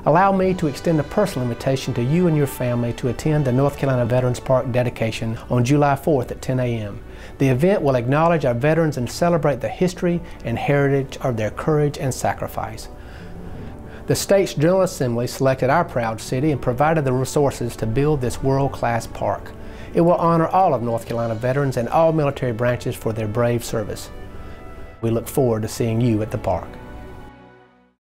Allow me to extend a personal invitation to you and your family to attend the North Carolina Veterans Park dedication on July 4th at 10 a.m. The event will acknowledge our veterans and celebrate the history and heritage of their courage and sacrifice. The state's General Assembly selected our proud city and provided the resources to build this world-class park. It will honor all of North Carolina veterans and all military branches for their brave service. We look forward to seeing you at the park.